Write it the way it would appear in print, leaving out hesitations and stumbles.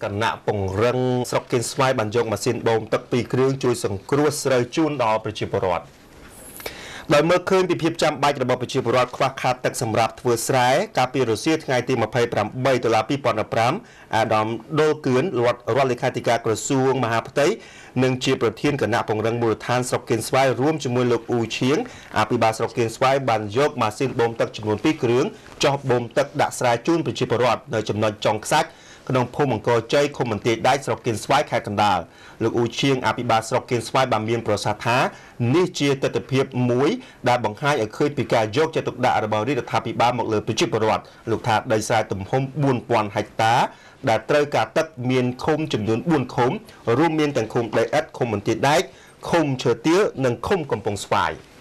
គណៈពង្រឹងស្រុកគៀនស្វាយបានយកម៉ាស៊ីនបូមទឹកពីរគ្រឿងជួយសង្គ្រោះស្រូវជូនដល់ប្រជាពលរដ្ឋដោយមើលឃើញពីភាពចាំបាច់របស់ប្រជាពលរដ្ឋខ្វះខាតទឹកសម្រាប់ធ្វើស្រែកាលពីរសៀលថ្ងៃទី28/2015អាដាមដុលគឿនរដ្ឋលេខាធិការក្រសួងមហាផ្ទៃនិងជាប្រធានគណៈពង្រឹងមូលដ្ឋានស្រុកគៀនស្វាយរួមជាមួយលោកអ៊ូឈៀងអភិបាលស្រុកគៀនស្វាយបានយកម៉ាស៊ីនបូមទឹកចំនួន2គ្រឿងចោះបូមទឹកដាក់ស្រែជូនប្រជាពលរដ្ឋនៅចំណុចចុងខ្សាច់ក្នុងភូមិអង្គរជ័យឃុំបន្ទាយដែកស្រុកគៀនស្វាយខេត្តកណ្ដាលលោកអ៊ូឈៀងអភិបាលស្រុកគៀនស្វាយបានមានប្រសាសន៍ថានេះជាទស្សនវិជ្ជាមួយដែលបង្ហាញឲ្យឃើញពីការយកចិត្តទុកដាក់របស់រដ្ឋាភិបាលមកលើប្រជាពលរដ្ឋលោកថាដីស្រែទំហំ 4000 ហិកតាដែលត្រូវការទឹកមានឃុំចំនួន4ឃុំរួមមានទាំងឃុំដីឥដ្ឋឃុំបន្ទាយដែកឃុំឈើទាលនិងឃុំកំពង់ស្វាយ